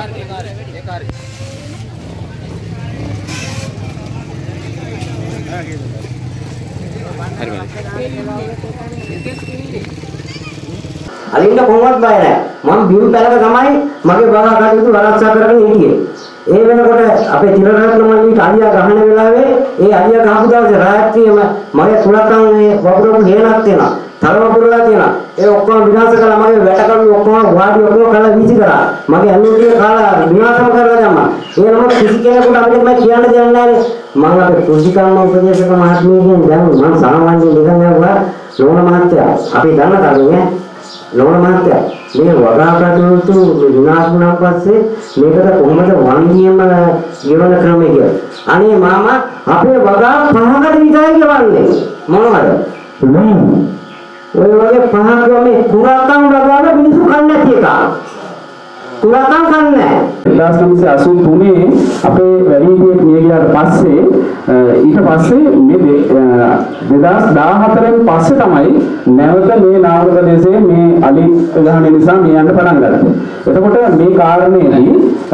අලින්ද කොහොමවත් බය නැහැ. මම බිම් පැලක තමයි මගේ බාහ කටයුතු ආරක්ෂා කරගෙන හිටියේ. ඒ වෙනකොට අපේ තිරරත්න මල්ලීට අලියා ගහන වෙලාවේ ඒ අලියා ගහපු දවසේ රාත්‍රියේම මගේ තුලකන් මේ වපුරපු හේනක් තියෙනවා. තරම පුරලා තියෙනවා. ඒ ඔක්කොම විනාශ කළා. මගේ වැටකඩු ඔක්කොම වාඩි ඔක්කොම කළා වීසි කරා. මගේ ඇල්ලුටිය කාලා විනාශම කරලා දැම්මා. ඒ නම කිසි කෙනෙකුට අපිට මම කියන්න දෙන්නේ නැහැ. මම අපේ කෘෂිකර්ම උපදේශක මහත්මියගෙන් දැන් මම සාමාන්‍ය නිකන් යවුවා ලෝණ මහත්තයා. අපි දන්න කරුණේ ලෝණ මහත්තයා මේ වගා කටයුතු විනාශ වුණාන් පස්සේ මේකට කොහොමද වන්දියම ගෙවන ක්‍රමය කියලා. අනේ මාමා අපේ වගා 5කට විතරයි ගෙවන්නේ. මොනවද? ඔය වගේ 5ක් මේ කුරාකම් වගාන මිනිස්සු කන්නේ නැති එක. කුරාකම් කන්නේ 1983 අපේ වැඩිහිටියෙක් මිය ගියාට පස්සේ ඊට පස්සේ මේ 2014න් පස්සේ තමයි නැවත මේ නාවක ප්‍රදේශයේ මේ අලි ගහන නිසා මේ යන්න පටන් ගත්තේ. එතකොට මේ කාරණේදී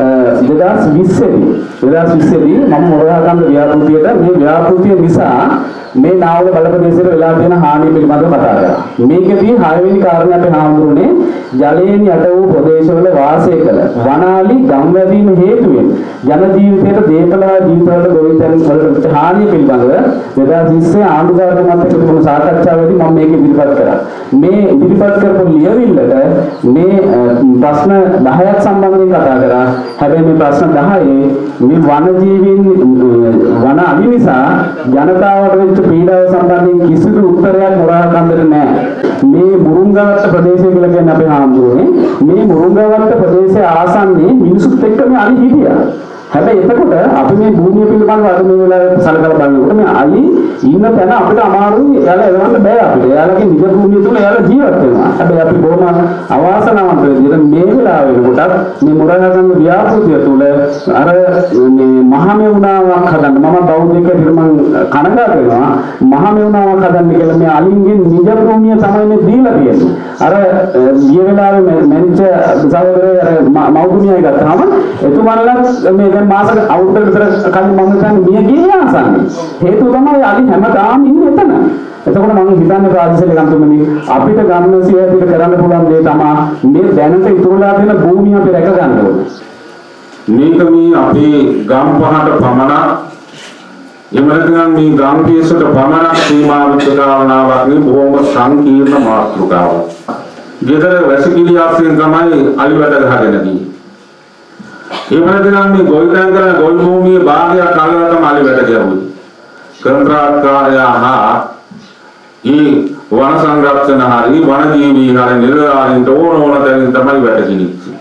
2020දී මම මොරාගම් ව්‍යාපෘතියට මේ ව්‍යාපෘතිය නිසා මේ නාවක බල ප්‍රදේශයට වෙලා තියෙන හානිය පිළිබඳව කතා කරා. මේකෙදී 6 වෙනි කාරණේ අපි හාමුදුරනේ ජලයෙන් යට වූ ප්‍රදේශවල වාසය කළ වනාලි ගම්වැදීම හේතුවෙන් ජන ජීවිතයට දේපලා ජීවිතවල ගොවිතැන් වලට හානිය පිළිබඳව 2020 ආණ්ඩුකාරතුමාත් එක්ක තිබුණු සාකච්ඡාවේදී මම මේක ඉදිරිපත් කරා. මේ ඉදිරිපත් කරපු ලියවිල්ලට මේ ප්‍රශ්න 10ක් සම්බන්ධයෙන් කතා කරා. හැබැයි මේ ප්‍රශ්න 10 මේ වනජීවීන් වන අලි නිසා ජනතාවට වෙච්ච පීඩාව සම්බන්ධයෙන් කිසිදු උත්තරයක් මොරාකන්දට නැහැ. මේ මුරුංගවත්ත ප්‍රදේශය කියලා කියන්නේ අපේ හාමුදුරුවනේ මේ මුරුංගවත්ත ප්‍රදේශයේ ආසන්නයේ මිනිසුත් එක්ක මේ අලි හිටියා. හැබැයි එතකොට අපි මේ භූමිය පිළිබඳව අද මේ වෙලාවේ සලකලා බලනකොට මේ අලි ඉන්න තැන අපිට අමාරුයි. එයාලා එවන්න බෑ අපිට. එයාලගේ නිජ භූමිය තුල එයාලා ජීවත් වෙනවා. හැබැයි අපි බොහොම අවාසනාවන්ත විදිහට මේ වෙලාවේ වෙනකොට මේ මොරාගම් ව්‍යාපෘතිය තුල අර මේ මහමෙවුනාවක් හදන්න මම බෞද්ධයෙක් විදිහට මම කනගාටු වෙනවා. මහමෙවුනාවක් හදන්න කියලා මේ අලින්ගේ නිජ භූමිය තමයි මේ දීලා තියෙන්නේ. අර ගිය වෙලාවේ මැනිච්ච සහෝදරය අර මවුදුමියයි ගත්තාම එතුමන්ලා මේ මාස අවුරුද්දකට විතර කලින් මම හිතන්නේ මිය ගියේ ආසන්නේ. හේතුව තමයි අලි හැමදාම ඉන්නේ එතන. එතකොට මම හිතන්නේ ප්‍රාදේශීය ගම්තුමනි අපිට ගම්න සියයට කරන්න පුළුවන් දේ තමයි මේ දැනට ඉතුරුලා තියෙන භූමිය අපි රැක ගන්න ඕනේ. මේක මේ අපේ ගම් පහට පමණක් එමෙන්නන් මේ ගම් පියසට පමණක් සීමා විචාරණාවක් නේ බොහොම සංකීර්ණ මාතෘකාවක්. ගෙදර වැසිකිලි ආශ්‍රයෙන් තමයි අලි වැඩ ගහගෙන තියෙන්නේ. එමෙන්නන් මේ ගොවිතැන් කරන ගොවි භූමියේ භාගයක් අල්ලලා තමයි අලි වැඩ ගැහුවේ. කන්ත්‍රාත්කාරයා හා ඊ වන සංරක්ෂණ හරි වන ජීවී හරි නිලධාරීන්ට ඕන තැනින් තමයි වැඩ කිනිච්චේ.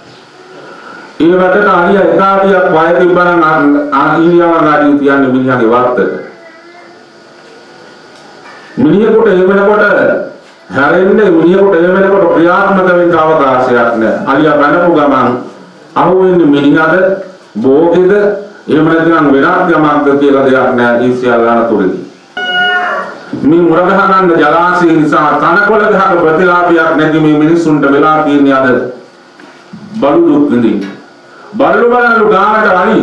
ඒ වැඩට අලිය එකාටියක් වය තිබ්බනම් ආගිලියව ගාඩිය තියන්නේ මිනිහාගේ වත්තට. මිනිහෙකුට ඒ වෙනකොට හැරෙන්නේ මිනිහෙකුට ඒ වෙනකොට ක්‍රියාත්මක වෙන්න අවකාශයක් නැහැ. අලිය බැනපු ගමන් අහුවෙන්නේ මිනිහාද භෝගෙද එහෙම නැත්නම් වෙනත් යමක්ද කියලා දෙයක් නැහැ. ඒ සියල්ල අනතුරුයි. මේ මුරගහ ගන්න ජලාශය නිසා තනකොළ ගහක ප්‍රතිලාභයක් නැති මේ මිනිසුන්ට වෙලා තියෙන්නේ අද බඩු දුක් විඳින්න. බල්ලු බලලු ගානට අලි.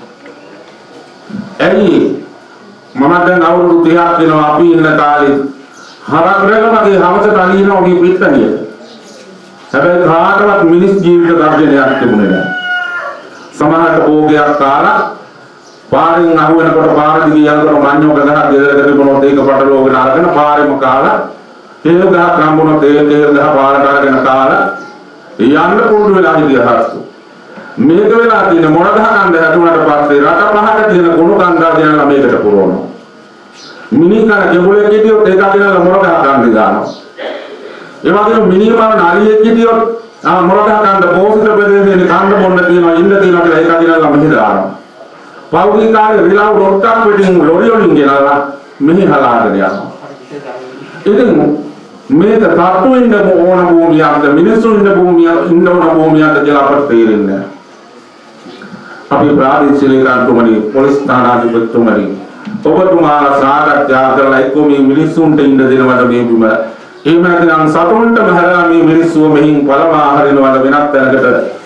ඇයි මම දැන් අවුරුදු 30ක් වෙනවා අපි ඉන්න කාලේ හරක් රැළමගේ හවසට අලිනවා වගේ පිටතනිය. හැබැයි කාටවත් මිනිස් ජීවිත දර්ශනයක් තිබුණේ නැහැ. සමහරට භෝගයක් කාලා පාරෙන් අහු වෙනකොට පාර දිගේ යනකොට මඤ්ඤෝ ගහක් ගෙදරට තිබුණොත් ඒක පටලෝගෙන අරගෙන පාරෙම කාලා තේල් ගහ කම්බුණොත් තේල් ගහ පාරට අරගෙන කාලා යන්න පුරුදු වෙලා හිටියා හරසු. මේක වෙලා තියෙන මොන ගහ කන්ද හැදුනට පස්සේ රට පහට තියෙන ගුණ කන්දා දෙනවා මේකට පුරවනවා. මිනිකන ජඹුලේ කිටියොත් ඒක අදිනලා මොන ගහ කන්ද දානවා. ඒ වගේම මිනිමම නාරියෙක් කිටියොත් මොන ගහ කන්ද පොසිත ප්‍රදේශයේ කන්ද මොන්න තියෙනවා ඉන්න තියෙනවා කියලා ඒක අදිනලා මෙහෙ දානවා. පෞද්ගලික කාර්ය විලාව රොට්ටක් පිටින් ලොරි වලින් ගෙනලා මෙහි හලාගෙන යනවා. ඉතින් මේක තට්ටු ඉන්න ඕන භූමියක්ද මිනිස්සු ඉන්න ඉන්න ඕන භූමියක්ද කියලා අපට තේරෙන්නේ නැහැ. අපි ප්‍රාදේශීය කාර්යතුමනි පොලිස් ස්ථානාධිපතිතුමනි ඔබතුමාලා සාකච්ඡා කරලා එක්කෝ මේ මිනිස්සුන්ට ඉන්න දෙනවද මේ බිම එහෙම නැත්නම් සතුන්ට බහැලා මේ මිනිස්සුව මෙහින් පළවා හරිනවද වෙනත් තැනකට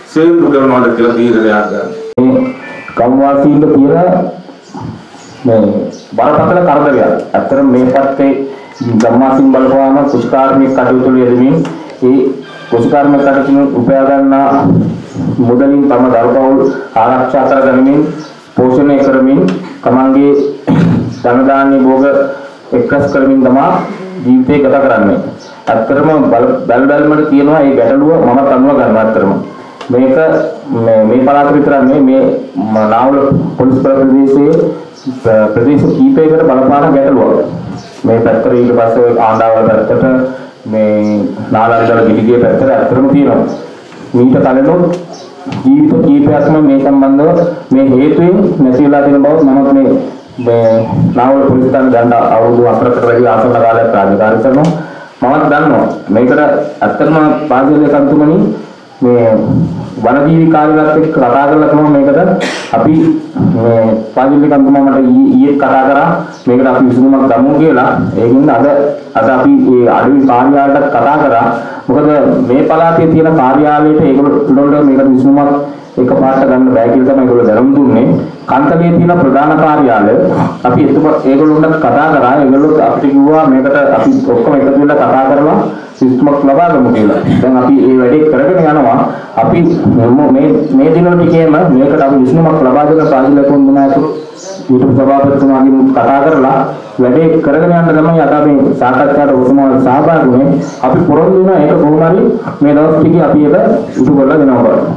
සේන්දු කරනවාද කියලා තීරණයක් ගන්න. ගම්වාසීන්ට තියෙන මේ බරපතල කරදරයක්. අත්‍තරම මේ පැත්තේ ගම්වාසීන් බලපුවාම කුෂිකාර්මික කටයුතු වල යෙදෙමින් ඒ කුෂිකාර්මික කටයුතු උපයා ගන්නා මුදලින් තම දරුපවුල් ආරක්ෂා කරගනිමින් පෝෂණය කරමින් තමන්ගේ ධන දාන්නේ භෝග එක්රස් කරමින් තමයි ජීවිතය ගත කරන්නේ. අත්‍තරම බැලුමට තියෙනවා මේ ගැටලුව මම අනුව ගන්නවා. අත්‍තරම මේක මේ පළාත විතරක් නෙමෙයි මේ නාවල පොලිස් ප්‍රදේශයේ ප්‍රදේශ කීපයකට බලපාන ගැටලුවක්. මේ පැත්තට ඊට පස්සේ ආණ්ඩාවල පැත්තට මේ නාලන්දල ගිහිගේ පැත්තට අත්‍තරම තියෙනවා. මීට කලිනුත් ජීවිත කීපයක්ම මේ සම්බන්ධව මේ හේතුවෙන් නැති වෙලා තියෙන බව මම මේ නාවල පොලිස් ස්ථාන ගන්න අවුරුදු 4කට වැඩි ආසන්න කාලයක් රාජකාරී කරනවා. මමත් දන්නවා මේකට ඇත්තටම පාසලේ කන්තුමනි මේ වනජීවි කාර්යාලයත් එක්ක කතා කරලා තමයි මේකට අපි මේ පාසලේ කන්තුමා මට ඊයේ කතා කරා මේකට අපි විසඳුමක් ගමු කියලා. ඒකින්ද අද අපි මේ අඩවි කාර්යාලයට කතා කරා. මොකද මේ පළාතේ තියෙන කාර්යාලයට ඒගොල්ලෝ මේකට විසඳුමක් එකපාරට ගන්න බෑ කියලා තමයි ඒගොල්ලෝ දැනුම් දුන්නේ. කන්තලේ තියෙන ප්‍රධාන කාර්යාලය අපි ඒගොල්ලොන්ට කතා කරා. ඒගොල්ලෝ අපිට කිව්වා මේකට අපි ඔක්කොම එකතු වෙලා කතා කරලා සිස්ටමක් ලබා ගමු කියලා. දැන් අපි මේ වැඩේ කරගෙන යනවා. අපි මේ දිනවල ටිකේම මේකට අපි විසඳුමක් ලබා දෙන පාසල කොන්දනාතු ඊට සභාපතිතුමාගෙන් කතා කරලා වැඩේ කරගෙන යන්න තමයි අද අපි සාකච්ඡාවට උතුමව සහභාගී වුණේ. අපි පොරොන්දු වෙනවා ඒක කොහොම හරි මේ දවස් ටිකේ අපි ඒක ඉටු කරලා දෙනවා බලන්න.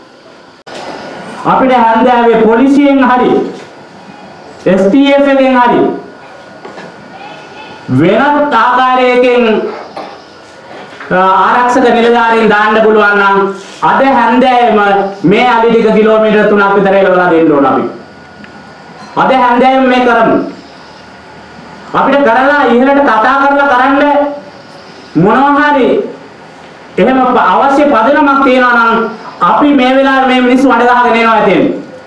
අපිට හන්දෑවේ පොලිසියෙන් හරි STF එකෙන් හරි වෙනත් ආකාරයකින් ආරක්ෂක නිලධාරීන් දාන්න පුළුවන් නම් අද හන්දෑවෙම මේ අලිටික කිලෝමීටර් 3ක් විතර එලවලා දෙන්න ඕන අපි. අද හන්දෑවෙම මේ කරමු. අපිට කරලා ඉහළට කතා කරලා කරන්න මොනවා හරි එහෙම අවශ්‍ය පදනමක් තියෙනවා නම් අපි මේ වෙලාවේ මේ මිනිස්සු වඩ ගහගෙන එනවා ඇතෙන්.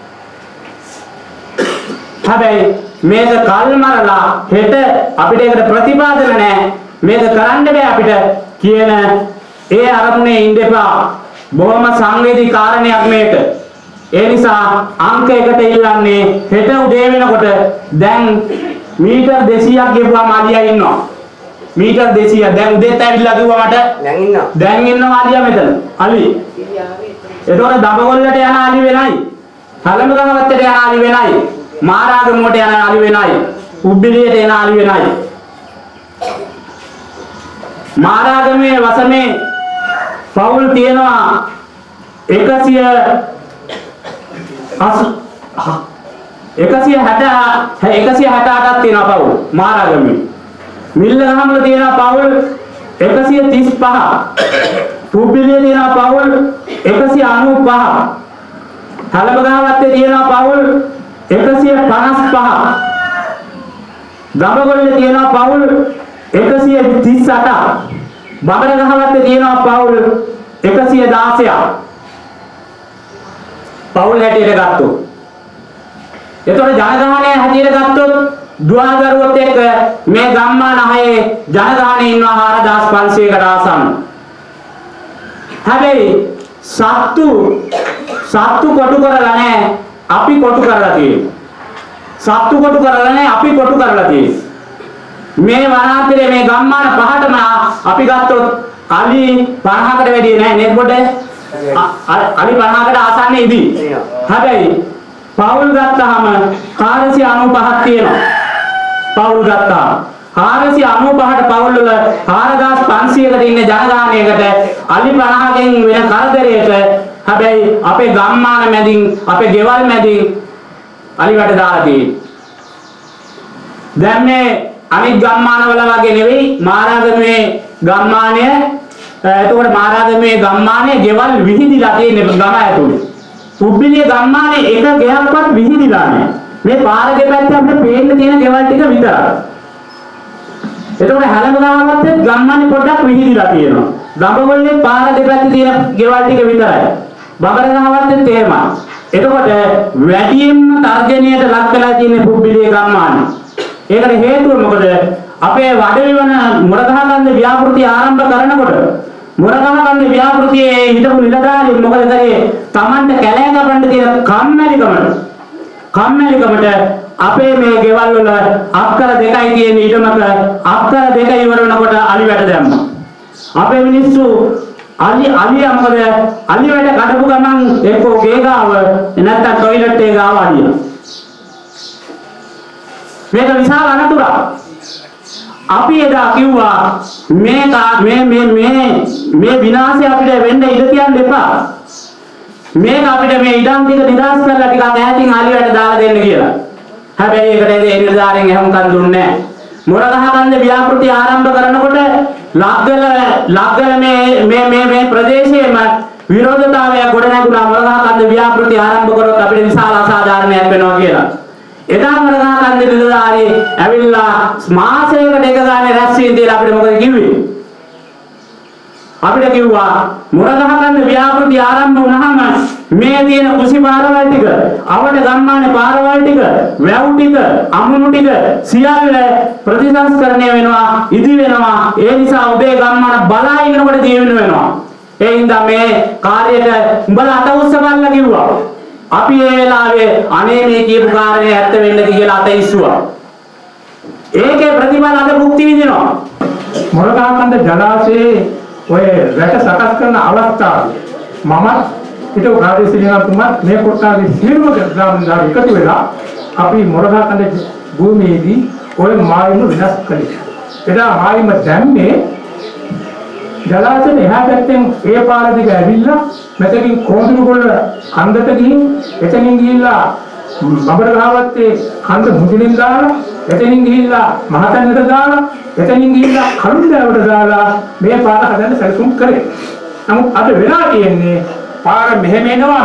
හැබැයි මේක කල්මරලා හෙට අපිට ඒකට ප්‍රතිපාදන නැහැ. මේක කරන්න බෑ අපිට කියන ඒ අරමුණේ ඉන්න එපා. බොහොම සංවේදී කාරණයක් මේක. ඒ නිසා අංක 1ට ඉල්ලන්නේ හෙට උදේ වෙනකොට දැන් මීටර් 200ක් ගෙවුවාම අලියා ඉන්නවා. මීටර් 200 දැන් උදේත් ඇවිල්ලා කිව්වා මට දැන් ඉන්නවා අලියා මෙතන. අලි එතකොට දඹගොල්ලට යන අලි වෙනයි. හලමගහවත්තට යන අලි වෙනයි. මාරාගමුවට යන අලි වෙනයි. උබ්බිලියට යන අලි වෙනයි. මාරාගමේ වසමේ පවුල් තියෙනවා 168ක් තියෙනවා පවුල් මාරාගමේ. මිල්ලගහමල තියෙනවා පවුල් 135. උබ්බිලියේ තියෙනවා පවුල් 195. හලබගහවත්තේ තියෙනවා පවුල් 155. දඹගොල්ලේ තියෙනවා පවුල් 138. බබරගහවත්තේ තියෙනවා පවුල් 116ක්. පවුල් හැටියට ගත්තොත්. එතකොට ජනගහනය හැටියට ගත්තොත් දුවදරුවොත් එක්ක මේ ගම්මාන හයේ ජනගහනය ඉන්නවා 4500කට ආසන්න. හැබැයි සත්තු කොටු කරලා නැහැ, අපි කොටු කරලා තියෙනවා. සත්තු කොටු කරලා නැහැ, අපි කොටු කරලා තියෙනවා. මේ වනාන්තරයේ මේ ගම්මාන පහටම අපි ගත්තොත් අලි 50කට වැඩි නෑ නේද පොඩේ? අලි 50කට ආසන්න ඉදි. හැබැයි පවුල් ගත්තාම 495ක් තියෙනවා. පවුල් ගත්තාම 495ට පවුල් වල 4500කට ඉන්න ජනගහනයකට අලි 50කින් වෙන කරදරයට හැබැයි අපේ ගම්මාන මැදින් අපේ ගෙවල් මැදින් අලි වැට දාලා තියෙනවා. දැන් මේ අනිත් ගම්මානවල වගේ නෙවෙයි මාරාගමේ ගම්මානය. එතකොට මාරාගමේ ගම්මානයේ ගෙවල් විහිදිලා තියෙන ගම ඇතුලේ. උබ්බිලිය ගම්මානයේ එක ගෙයක්වත් විහිදිලා නැහැ. මේ පාරේ පැත්තේ අපිට පේන්න තියෙන ගෙවල් ටික විතරයි. එතකොට හැලමගහවත්තේ ගම්මානේ පොඩ්ඩක් විහිදිලා තියෙනවා. දඹගොල්ලේ පාර දෙපැත්තේ තියෙන ගෙවල් ටික විතරයි. බබරගහවත්තේ තේමයි. එතකොට වැඩියෙන්ම තර්ජනයට ලක් වෙලා තියෙන උබ්බිලිය ගම්මානේ. ඒකට හේතුව මොකද? අපේ වඩවි වන මොරගහකන්ද ව්‍යාපෘති ආරම්භ කරනකොට මොරගහකන්ද ව්‍යාපෘතියේ හිටපු නිලධාරීන් මොකද කරේ? Tamante කැලෑ කපන්න තියෙන කම්මැලිකමට අපේ මේ ගෙවල් වල අක්කර දෙකයි තියෙන ඊටමක අක්කර දෙක ඉවර වෙනකොට අලි වැට දැම්මා. අපේ මිනිස්සු අලියා මොකද අලි වැට කඩපු ගමන් එක්කෝ ගේ ගාව නැත්නම් টয়ලට් එක ගාව අලියා. මේක විශාල අනතුරක්. අපි එදා කිව්වා මේ විනාශය අපිට වෙන්න ඉඩ තියන්න එපා. මේක අපිට මේ ඉඩම් ටික නිදාස් කරලා ටිකක් ඈතින් ආලියට දාලා දෙන්න කියලා. හැබැයි ඒකට ඒ නිලධාරියෙන් එහෙමකන් දුන්නේ නැහැ. මොරගහකන්ද ව්‍යාපෘති ආරම්භ කරනකොට ලග්ගල මේ ප්‍රදේශයේම විරෝධතාවයක් ගොඩ නැගුණා. මොරගහකන්ද ව්‍යාපෘති ආරම්භ කරොත් අපිට විශාල අසාධාරණයක් වෙනවා කියලා. එදා මොරගහකන්ද නිලධාරී ඇවිල්ලා මාසයකට එක ගානේ රැස්වීම දීලා අපිට මොකද කිව්වේ? අපිට කිව්වා මොරගහකන්ද ව්‍යාපෘති ආරම්භ වුණාම මේ තියෙන කුසි පාරවල් ටික, අවඩ ගම්මානේ පාරවල් ටික, වැව් ටික, අමුණු ටික සියල්ල ප්‍රතිසංස්කරණය වෙනවා, ඉදි වෙනවා. ඒ නිසා ඔබේ ගම්මාන බලා ඉන්නකොට ජීවෙන්න වෙනවා. ඒ හින්දා මේ කාර්යයට උඹලා අත උස්සගන්න කිව්වා. අපි ඒ වෙලාවේ අනේ මේ කියපු කාරණේ ඇත්ත වෙන්නද කියලා අත ඉස්සුවා. ඒකේ ප්‍රතිඵල අද භුක්ති විඳිනවා. මොරගහකන්ද ජලාශයේ ඔය වැට සකස් කරන අවස්ථාවේ මම හිතුව ප්‍රාදේශීය නායකතුමා මේ කොටාවේ සියලුම ග්‍රාමදාර එකතු වෙලා අපි මොරගහකන්ද භූමියේදී ඔය මායිම විනාශ කළේ. එදා මායිම දැම්මේ ජලාශයෙන් එහා පැත්තෙන් ඒ පාර දිග ඇවිල්ලා මෙතකින් කොඳුරුගොල්ල කන්දට ගිහින් එතනින් ගිහිල්ලා බබරගහවත්තේ කන්ද මුදුලින් දාලා එතනින් ගිහිල්ලා මහතැන්නට දාලා එතනින් ගිහිල්ලා කළුණ්ඩාවට දාලා මේ පාර හදන්න සැලසුම් කරේ. නමුත් අද වෙලා තියෙන්නේ පාර මෙහෙම එනවා.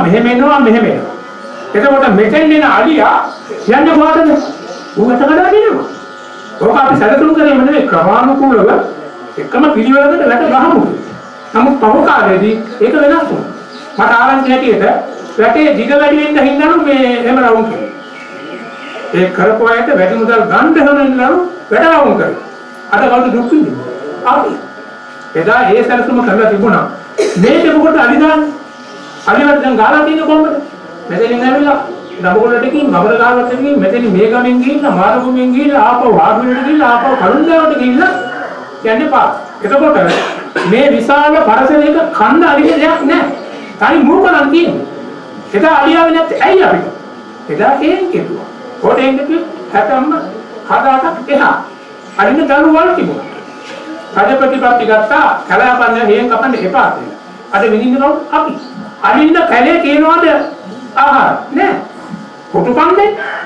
එතකොට මෙතෙන් එන අලියා යන්නේ කොහටද? ඌකට කඩා දෙනවා. ඕක අපි සැලසුම් කරේ නෙවෙයි ක්‍රමානුකූලව එකම පිළිවෙලකට වැට ගහමු. නමුත් පහු කාලේදී ඒක වෙනස් වුණා. මට ආරංචි හැටියට වැටේ දිග වැඩි වෙන්න හින්දාලු මේ එහෙම රවුම් කරේ. ඒ කරපු අයට වැඩි මුදල් ගන්න හොනනලු වැට රවුම් කරේ. අද කවුද දුක් විඳින්නේ? අපි. එදා ඒ සැලසුම කරලා තිබුණා. මේක මොකටද අලි දාන්නේ? අලිවත් දැන් ගාලා තියෙන කොම්බද? මෙතනින් ඇවිල්ලා දඹකොල්ලටකින් බබර ගාවටකින් මෙතනින් මේ ගමෙන් ගිහිල්ලා මාරුගුමින් ගිහිල්ලා ආපහු වාගුවෙට ගිහිල්ලා ආපහු කළුණ්ඩාවට ගිහිල්ලා යන්නේ පා. එතකොට මේ විශාල පරිසරයක කන්ද අලිගේ දෙයක් නැහැ. තනි මූකලන් තියෙන්නේ. එදා අලියාවේ නැත්තේ ඇයි අපිට? එදා හේන් කෙරුවා. හොටෙන් දෙපි 67ක් එහා. අලින දරුවල් තිබුණා. රජ ප්‍රතිපත්ති ගත්තා කලාපන්න හේන් කපන්න එපා කියලා. අද විඳින්න කවුද? අපි. අලින්න කැලේ තියනවාද ආහාර? නෑ. කොටු කන්නේ?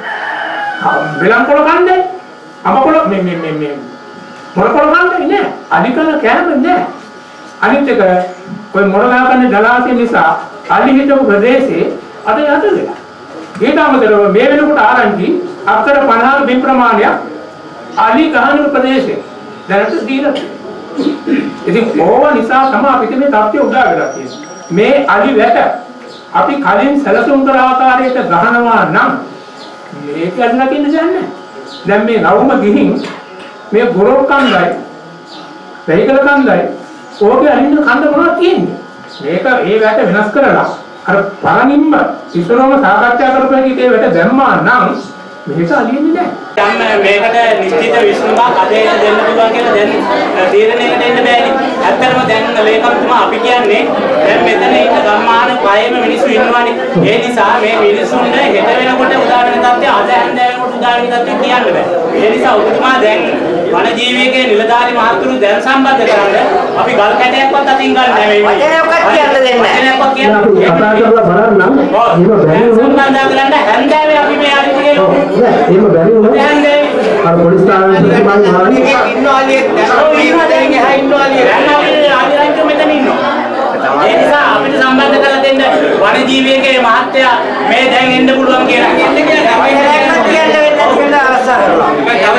බෙලන්කොළ කන්නේ? අඹකොළ මේ මොරකොළ කන්නේ නෑ. අලිකල කෑම නෑ. අනිත් එක ඔය මොරගහකන්ද ජලාශය නිසා අලි හිටපු ප්‍රදේශේ අද යට වෙලා. ඊට අමතරව මේ වෙනකොට ආරංචි අක්කර 50 බිම් ප්‍රමාණයක් අලි ගහන ප්‍රදේශේ දැනට දීලා තියෙනවා. ඉතින් ඕවා නිසා තමයි අපිට මේ තත්ත්වය උදා වෙලා තියෙන්නේ. මේ අලි වැට අපි කලින් සැලසුම් කළ ආකාරයට ගහනවා නම් මේක අදලා කින්න දෙන්නේ. දැන් මේ නවුම ගිහින් මේ ගොරොක් කන්දයි වෙයිකල කන්දයි ඕකේ අලින්න කන්ද මොනවද තියෙන්නේ? මේක ඒ වැට වෙනස් කරලා අර පරණින්ම ඉස්සරවම සාකච්ඡා කරපුවාගේ ඒ වැට දැම්මා නම් මේක අලියන්නේ නැහැ. දැන් මේකට නිශ්චිත විසඳුමක් අදේට දෙන්න පුළුවන් කියලා දැන් තීරණයකට එන්න බෑනේ. ඇත්තටම දැන් ලේකම්තුමා අපි කියන්නේ දැන් මෙතන ඉන්න ගම්මාන පහේම මිනිස්සු ඉන්නවානේ. ඒ නිසා මේ මිනිස්සුන්ට හෙට වෙනකොට උදාහරණ තත්ත්වය අද හැන්ද වෙනකොට උදාහරණ තත්ත්වය කියන්න බෑ. ඒ නිසා ඔබතුමා දැන් වන ජීවිකයේ නිලධාරි මහතුරු දැන් සම්බන්ධ කරන්නේ අපි ගල් කැටයක්වත් අතින් ගන්න නැහැ මේ. වචනයක්වත් කියන්න දෙන්නේ නැහැ. වචනයක්වත් කියන්න. කතා කරලා බලන්නම්. එහෙම බැරි වුණොත් සම්බන්ධ කරන්න හැන්දෑවේ අපි මේ ආදිත් කියනවා. එහෙම බැරි වුණොත් අර පොලිස් ස්ථානයේ මම ආන්නේ ඉන්නවා අලියෙක් දැන් එහා ඉන්නවා අලියෙක් දැන් අපි ආදිරාජ්‍ය මෙතන ඉන්නවා. ඒ නිසා අපිට සම්බන්ධ කරලා දෙන්න වන ජීවිකයේ මහත්ය මේ දැන් එන්න පුළුවන් කියලා කියන්නේ අපි හැදෑක්වත් කියන්න වෙන්නේ කියලා අවස්ථාව කරනවා.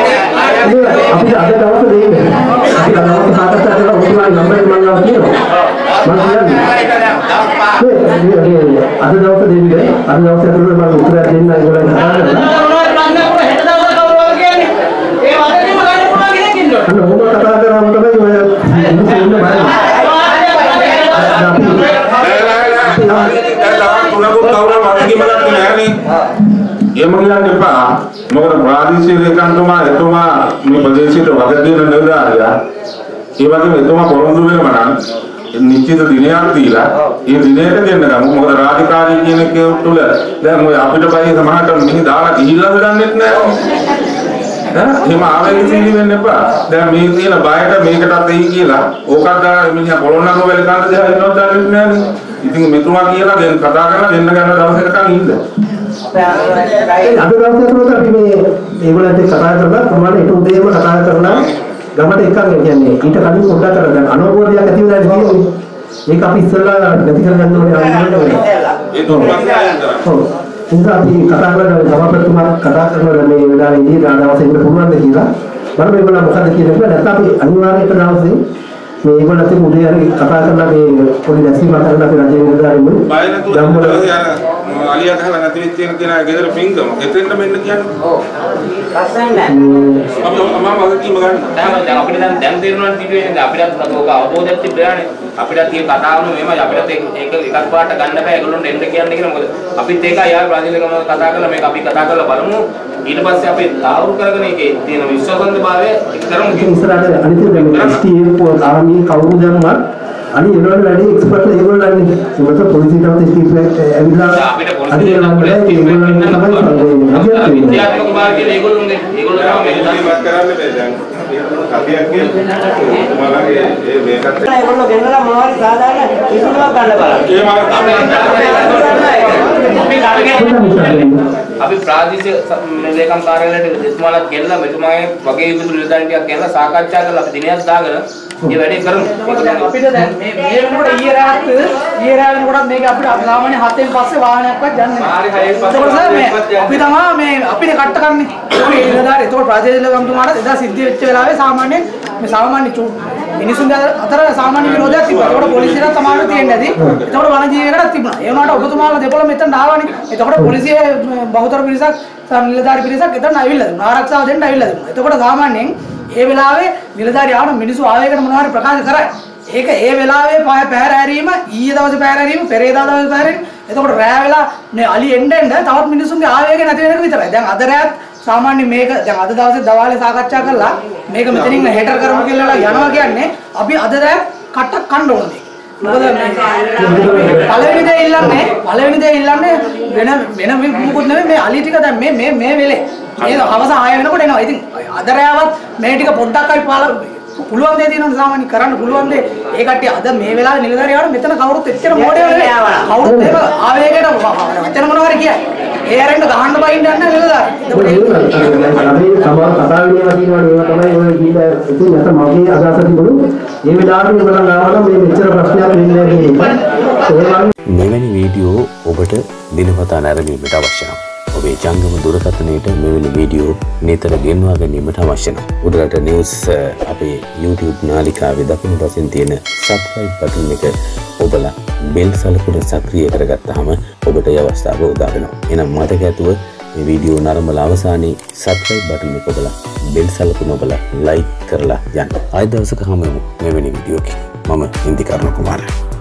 අපිට අද දවස් දෙන්නේ. අපි අද දවස් සාකච්ඡා කරලා ඔබතුමාගේ නම්බර් මම ගාව තියෙනවා. මම කියන්නේ අද දවස් දෙන්නේ. අද දවස් ඇතුළත මම උත්තර දෙන්න ඒගොල්ලන් කතා කරලා. අන්න ඕක කතා කරාම තමයි ඔය ඉන්න බෑ. නෑනේ. එහෙම කියන්න එපා. මොකද ප්‍රාදේශීය ලේකම්තුමා එතුමා මේ ප්‍රදේශයට වගකීම් නිලධාරියා. ඒ වගේම එතුමා පොරොන්දු වෙනම නම් නිශ්චිත දිනයක් දීලා ඒ දිනයට දෙන්න ගමු. මොකද රාජකාරී කියන එක තුළ දැන් ඔය අපිට බයි සමහරට මෙහි දාලා ගිහිල්ලා ගන්නෙත් නෑ. එහෙම ආවේගශීලී වෙන්න එපා. දැන් මේ තියෙන බයට මේකටත් එයි කියලා ඕකක් ගන්න මිනිහා පොළොන්නරුව වෙල ගන්න දෙයක් ඉන්නවද දන්නේ නෑනේ. ඉතින් මෙතුමා කියලා දැන් කතා කරලා දෙන්න ගන්න දවසකටම ඉන්න. අද දවසේ අපි මේගොල්ලන්ට කතා කරලා කොහොමද ඒක උදේම කතා කරලා ගමට එකක් කියන්නේ ඊට කලින් පොඩ්ඩක් කරගන්න අනවබෝධයක් ඇති වෙලා ඉන්නේ. ඒක අපි ඉස්සෙල්ලා නැති කරගන්න ඕනේ. ඒ දුර්වලතාවය ඉතින් අපි කතා කරලා සභාපතිතුමා කතා කරනවා මේ වෙලාවේ ඉඳී දවසේ ඉන්න පුළුවන්ද කියලා. බලමු මේගොල්ලෝ මොකද කියන්නේ. නැත්නම් අපි අනිවාර්යයෙන් දවසේ මේගොල්ලන්ට උදේ හරි කතා කරලා මේ පොඩි දැසීමක් කරලා අපි රජයේ නිලධාරීන් බයනතුරු අලියා ගහලා නැති වෙච්ච එක කියන ගෙදර පින්ගම. එතෙන්ට මෙන්න කියන්නේ. ඔව්. රසන්නේ නැහැ. අපි මම වගකීම ගන්න. දැන් අපිට දැන් තේරෙනවා ටිකේ අපිටත් ඔක අවබෝධයක් තිබ්බානේ. අපිටත් මේ කතාවම මෙහෙමයි අපිටත් ඒක එකක් පාට ගන්න බෑ ඒගොල්ලොන්ට එන්න කියන්නේ කියලා. මොකද අපිත් ඒක අයියා ප්‍රාදේශිකව කතා කරලා මේක අපි කතා කරලා බලමු. ඊට පස්සේ අපි තාවුරු කරගෙන ඒකේ තියෙන විශ්වාසන්තභාවය කරමු. ඉස්සරහට අනිත් STF ආර්මි කවුරු දැම්මත් අනි ඒවල වැඩි එක්ස්පර්ට් ඒගොල්ලන්ගේ මොකද පොලිසියට ස්ටීප් ඇවිල්ලා අපිට පොලිසියට ඒගොල්ලන් තමයි විද්‍යාත්මක මාර්ගයේ ඒගොල්ලෝ මේ වත් කරන්න බෑ දැන් කතියක් කියන්නේ ඒගොල්ලෝ ගෙනලා මොනවද සාදාන ඉසුණුවක් ගන්න බලන්න. අපි ප්‍රාදේශීය ලේකම් කාර්යාලයට දෙස්මාලක් ගෙනලා මෙතුමාගේ වගේ යුතු නිලධාරීන් ටිකක් ගෙනලා සාකච්ඡා කරලා අපි දිනයක් දාගෙන මේ වැඩේ කරමු. අපිට දැන් මේ වෙනකොට ඊයේ රාත්‍රියේ වෙනකොට මේක අපිට සාමාන්‍ය 7න් පස්සේ වාහනයක්වත් යන්නේ නැහැ. අපි තමයි මේ අපිට කට්ට කරන්නේ. ඒ නිලධාරී ඒතකොට ප්‍රාදේශීය ලේකම්තුමාට එදා සිද්ධ වෙච්ච වෙලාවේ සාමාන්‍ය මිනිසුන් අතර සාමාන්‍ය විරෝධයක් තිබුණා. ඒකට පොලිසියට තමයි තියෙන්නේ නැති. ඒකට වනජීවියකටත් තිබුණා. ඒ වුණාට ඔබතුමාලා දෙපොළ මෙතන ආවනේ. ඒකට පොලිසිය බහුතර පිරිසක් නිලධාරී පිරිසක් එතන ඇවිල්ලා දුන්නා. ආරක්ෂාව දෙන්න ඇවිල්ලා දුන්නා. ඒකට සාමාන්‍යයෙන් ඒ වෙලාවේ නිලධාරී ආවම මිනිස්සු ආවේගයට මොනවා හරි ප්‍රකාශ කරයි. ඒක ඒ වෙලාවේ පැහැර හැරීම ඊයේ දවසේ පැහැර හැරීම පෙරේදා දවසේ පැහැර හැරීම. එතකොට රෑ වෙලා මේ අලි එන්න තවත් මිනිස්සුන්ගේ ආවේගය නැති වෙන එක විතරයි. දැන් අද රෑත් සාමාන්‍ය මේක දැන් අද දවසේ දවාලේ සාකච්ඡා කරලා මේක මෙතනින් හෙටර් කරමු කියලා යනවා කියන්නේ අපි අද රෑ කට්ටක් කන්න ඕනේ. මොකද මේ පළවෙනි දේ ඉල්ලන්නේ වෙන මොකුත් නෙමෙයි මේ අලි ටික දැන් මේ වෙලේ මේ හවස 6 වෙනකොට එනවා. ඉතින් අද රෑවත් මේ ටික පොඩ්ඩක් අයි පුළුවන් දේ තියෙනවා සාමාන්‍ය කරන්න පුළුවන් දේ. ඒ කට්ටිය අද මේ වෙලාවේ නිලධාරියාට මෙතන කවුරුත් එච්චර මොඩේ නෙවෙයි. කවුරුත් ඒක ආවේගයට වචන මොනවා හරි කියයි. ඒ ආරෙන්න ගහන්න බයින්න යන්නේ නිලධාරි. අපි සමහර කතා විදිනවා කියනවා ඒවා තමයි ඔය ගිහිලා ඉතින් නැත මගේ අදහස තිබුණු මේ වෙලාවට ඒගොල්ලන් ආවම මේ මෙච්චර ප්‍රශ්නයක් වෙන්නේ නැහැ. මෙවැනි වීඩියෝ ඔබට දිනපතා නැරඹීමට අවශ්‍ය නම් ඔබේ ජංගම දුරකථනයට මෙවැනි වීඩියෝ නිතර ගෙන්වා ගැනීමට අවශ්‍ය නම් උඩරට නිවුස් අපේ YouTube නාලිකාවේ දකුණු පසින් තියෙන subscribe බටන් එක ඔබලා බෙල් සලකුණ සක්‍රිය කරගත්තාම ඔබට ඒ අවස්ථාව උදා වෙනවා. එහෙනම් මතක ඇතුව මේ වීඩියෝ නරඹලා අවසානයේ subscribe බටන් එක ඔබලා බෙල් සලකුණ ඔබලා like කරලා යන්න. ආයෙ දවසක හමු වෙමු මෙවැනි වීඩියෝකින්. මම ඉන්දිකර්ණ කුමාරයා.